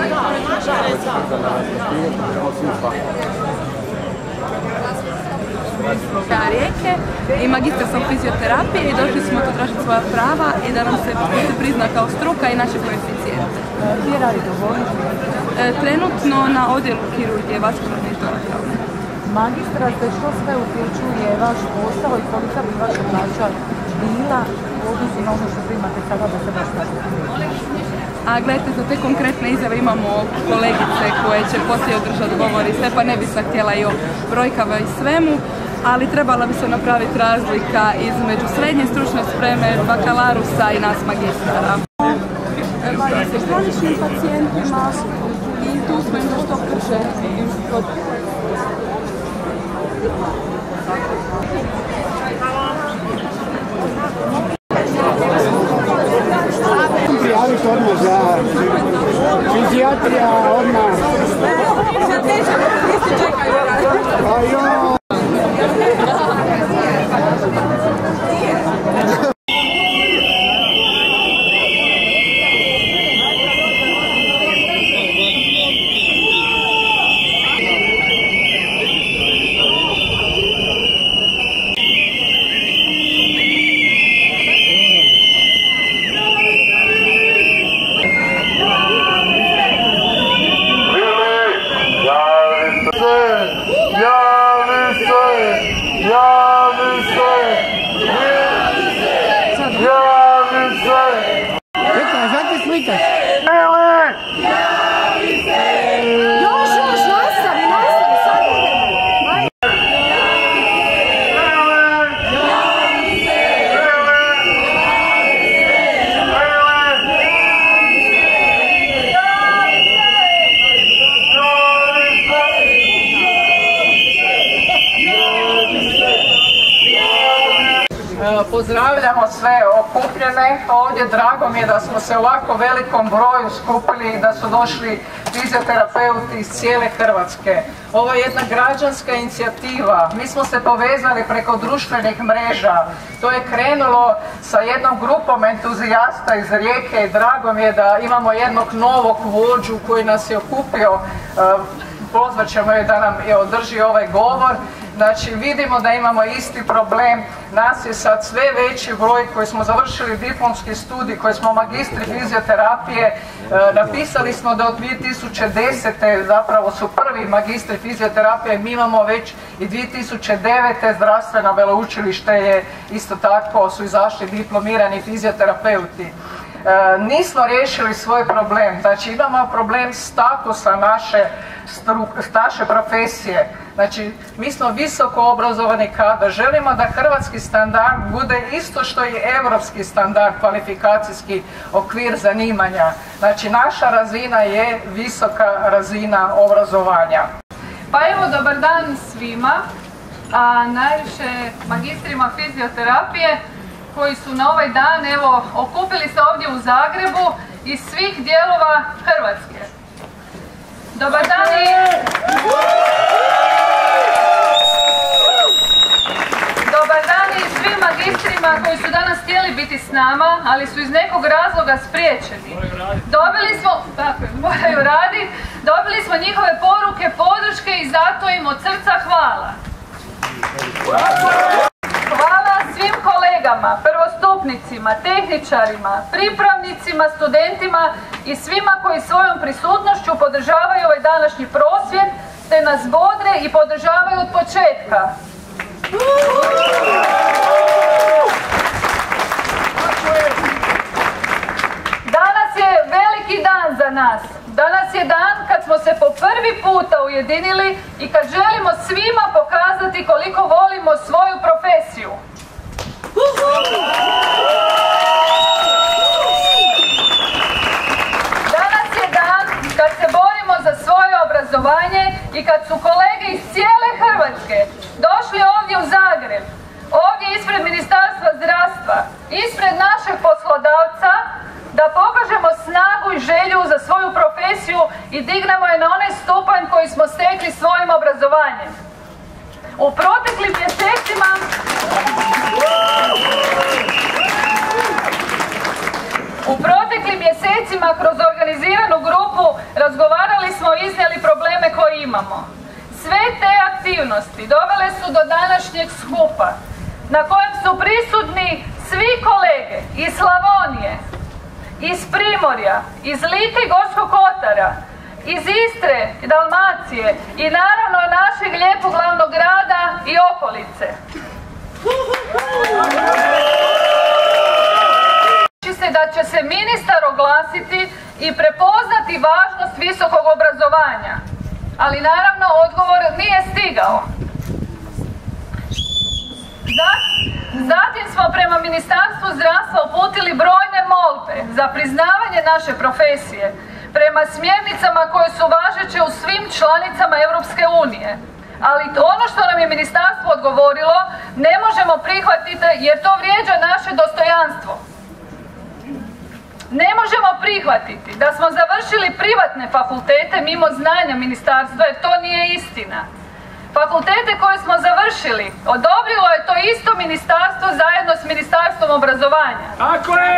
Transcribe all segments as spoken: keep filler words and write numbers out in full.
Rijeke i magistra sam fizioterapije i došli smo tu tražiti svoja prava i da nam se prizna kao struka i naše koeficijente. Gdje radi Davorin? Trenutno na odjelu kirurgije, vaskularne i torakalne. Magistra ste što sve uključuje vaš posao i kolika bi vaša plaća bila u odnosu na ono što primate sada da se baš tako? A gledajte, za te konkretne izjave imamo kolegice koje će poslije održati govor i sve, pa ne bi sad htjela i o brojkama i svemu, ali trebala bi se napraviti razlika između srednje stručne spreme, bakalarusa i nas magistara. Bavimo se kroničnim pacijentima i tu smo im da što brže kod... Prijaviti odmah za fizijatrija, odmah. Ajo! Pozdravljamo sve okupljene ovdje, drago mi je da smo se u ovako velikom broju skupili i da su došli fizioterapeuti iz cijele Hrvatske. Ovo je jedna građanska inicijativa, mi smo se povezali preko društvenih mreža, to je krenulo sa jednom grupom entuzijasta iz Rijeke i drago mi je da imamo jednog novog vođu koji nas je okupio, pozvat ćemo je da nam je održi ovaj govor. Znači vidimo da imamo isti problem, nas je sad sve veći broj koji smo završili diplomski studij, koji smo magistri fizioterapije, e, napisali smo da od dvije tisuće desete zapravo su prvi magistri fizioterapije, mi imamo već i dvije tisuće devete zdravstveno veleučilište je isto tako, su izašli diplomirani fizioterapeuti. E, nismo riješili svoj problem, znači imamo problem statusa naše, naše profesije. Znači, mi smo visoko obrazovani kadar, želimo da hrvatski standard bude isto što i evropski standard, kvalifikacijski okvir zanimanja. Znači, naša razina je visoka razina obrazovanja. Pa evo, dobar dan svima, a najviše magistrima fizioterapije koji su na ovaj dan, evo, okupili se ovdje u Zagrebu iz svih dijelova Hrvatske. Dobar dan i... Dobar dan i svim magistrima koji su danas htjeli biti s nama, ali su iz nekog razloga spriječeni. Dobili smo, tako je, moraju raditi, dobili smo njihove poruke, podrške i zato im od srca hvala. Hvala svim kolegama, prvostupnicima, tehničarima, pripravnicima, studentima i svima koji svojom prisutnošću podržavaju ovaj današnji prosvjed, te nas bodre i podržavaju od početka. Danas je veliki dan za nas. Danas je dan kad smo se po prvi puta ujedinili i kad želimo svima pokazati koliko volimo svoju profesiju. Danas je dan kad se borimo za svoje obrazovanje i kad su kolege iz cijele Hrvatske došli ovdje u Zagreb, ovdje ispred Ministarstva zdravstva, ispred našeg poslodavca, da pokažemo snagu i želju za svoju profesiju i dignemo je na onaj stupanj koji smo stekli svojim obrazovanjem. U proteklim mjesecima U proteklim mjesecima kroz organiziranu grupu razgovarali aktivnosti dovele su do današnjeg skupa na kojem su prisutni svi kolege iz Slavonije, iz Primorja, iz Like i Gorskog kotara, iz Istre i Dalmacije i naravno našeg lijepog glavnog grada i okolice. Se da će se ministar oglasiti i prepoznati važnost visokog obrazovanja, ali naravno odgovor nije stigao. Zatim smo prema Ministarstvu zdravstva uputili brojne molbe za priznavanje naše profesije prema smjernicama koje su važeće u svim članicama Europske unije. Ali ono što nam je ministarstvo odgovorilo ne možemo prihvatiti jer to vrijeđa naše dostojanstvo. Ne možemo prihvatiti da smo završili privatne fakultete mimo znanja ministarstva jer to nije istina. Fakultete koje smo završili odobrilo je to isto ministarstvo zajedno s Ministarstvom obrazovanja. Tako je!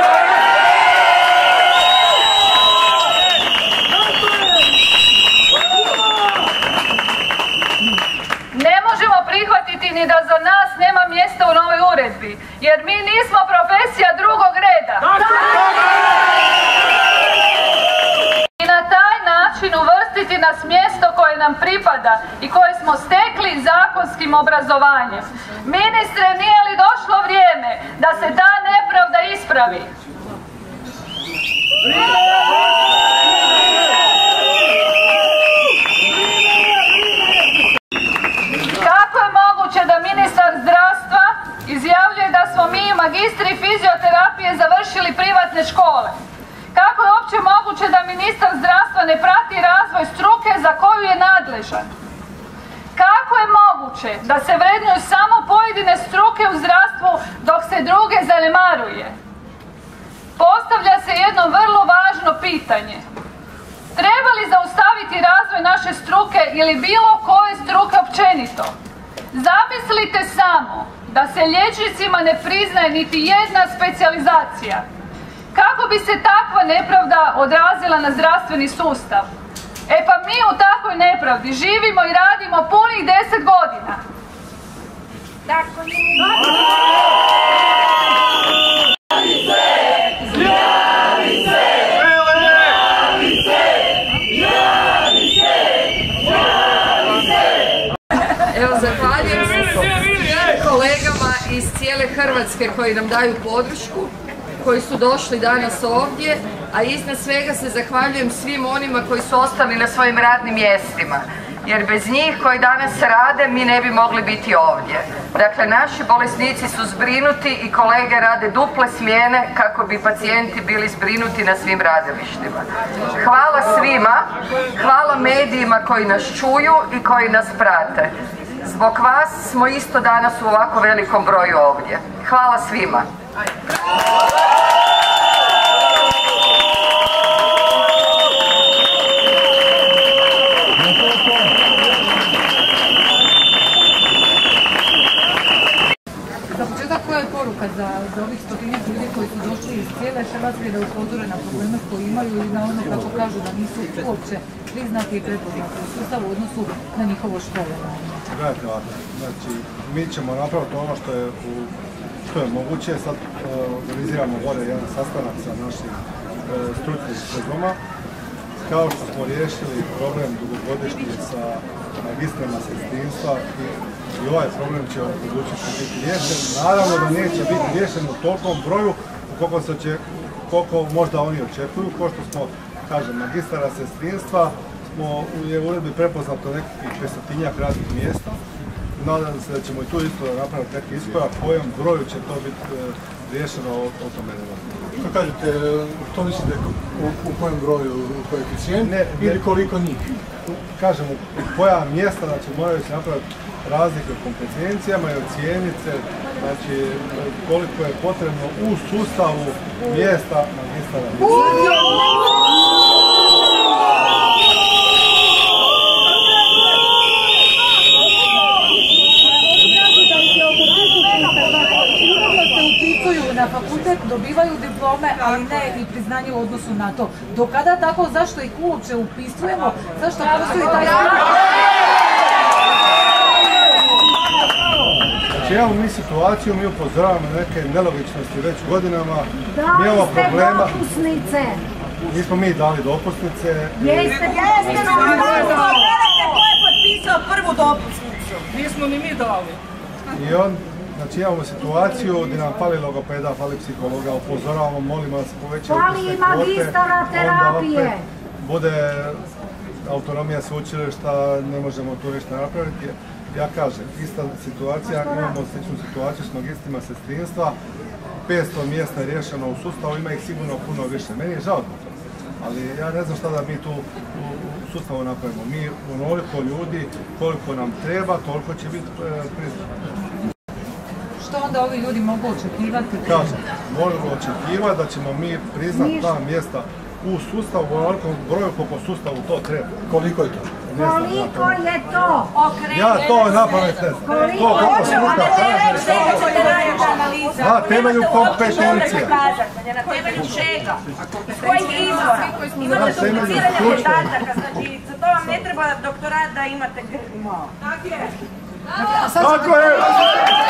Ne možemo prihvatiti ni da za nas nema mjesta u novoj uredbi, jer mi nismo profesija drugog reda. I na taj način uvrstiti nas mjesto koje nam pripada i koje smo stekli zakonskim obrazovanjem. Ministre, nije li došlo vrijeme da se ta nepravda ispravi? Kako je moguće da ministar zdravstva izjavljuje da smo mi magistri fizioterapije završili privatne škole? Kako je uopće moguće da ministar zdravstva ne prati razvoj struke za koju je nadležan? Kako je moguće da se vrednuju samo pojedine struke u zdravstvu dok se druge zanemaruje? Postavlja se jedno vrlo važno pitanje. Treba li zaustaviti razvoj naše struke ili bilo koje struke općenito? Zamislite samo da se liječnicima ne priznaje niti jedna specijalizacija. Kako bi se takva nepravda odrazila na zdravstveni sustav? E pa mi u takvoj nepravdi živimo i radimo punih deset godina. Tako Evo, zahvaljujem se kolegama iz cijele Hrvatske koji nam daju podršku, koji su došli danas ovdje, a iznad svega se zahvaljujem svim onima koji su ostali na svojim radnim mjestima, jer bez njih koji danas rade mi ne bi mogli biti ovdje. Dakle, naši bolesnici su zbrinuti i kolege rade duple smjene kako bi pacijenti bili zbrinuti na svim radilištima. Hvala svima, hvala medijima koji nas čuju i koji nas prate. Zbog vas smo isto danas u ovako velikom broju ovdje. Hvala svima. Za početak, koja je poruka za, za ovih stotinjak ljudi koji su došli iz cijele Hrvatske da upozore na probleme koje imaju i na ono kako kažu da nisu uopće priznati i prepoznati u sustavu u odnosu na njihovo školovanje? Gledajte ovako, znači mi ćemo napraviti ono što je, u, što je moguće. Sad uh, organiziramo gore jedan sastanak sa našim uh, stručnim spremama. Kao što smo riješili problem dugogodišnji sa magistrima sestrinstva i, i ovaj problem će u budućnosti biti riješen. Naravno da neće biti riješen u tolikom broju koliko, se oče, koliko možda oni očekuju, ko što smo, kažem, magistara sestrinstva smo je u uredbi prepoznato nekakvih petstotinjak radnih mjesta. Nadam se da ćemo i tu isto napraviti neki iskorak, kojem broju će to biti e, riješeno, o, o tome ne znam. Što kažete, to mislite u, u kojem broju koeficijent ili koliko njih? Kažem, u koja mjesta, znači moraju se napraviti razlike u kompetencijama i ocijeniti se, znači koliko je potrebno u sustavu mjesta magistara. Na fakultet dobivaju diplome, ali ne i priznanje u odnosu na to. Do kada tako, zašto ih uopće upisujemo? Zašto postoji taj... Znači imamo mi situaciju, mi upozoravamo neke nelogičnosti već godinama, mi imamo problema. Dali ste dopusnice. Nismo mi dali dopusnice. Jeste, jeste nam dali. Gledajte ko je potpisao prvu dopusnicu. Nismo ni mi dali. I on, znači imamo situaciju gdje nam fali logopeda, fali psihologa, upozoravamo, molimo da se povećaju fali i magistara terapije. Bude autonomija sveučilišta, ne možemo tu nešto napraviti. Ja kažem, ista situacija, imamo sličnu situaciju s magistrijima sestrinstva, petsto mjesta je riješeno u sustavu, ima ih sigurno puno više. Meni je žao to, ali ja ne znam šta da mi tu u sustavu napravimo. Mi onoliko ljudi, koliko nam treba, toliko će biti priznati. Što onda ovi ljudi mogu očekivati? Kažem, možemo očekivati da ćemo mi priznati ta mjesta u sustavu, u onolikom broju koliko sustavu to treba. Koliko je to? Koliko je to? Ja to napamet ne znam. Koliko je to? Na temelju kompetencija. Na temelju čega? S kojih izvora? Imate dupliciranje podataka, znači za to vam ne treba doktorat da imate grb. Tako je. Tako je!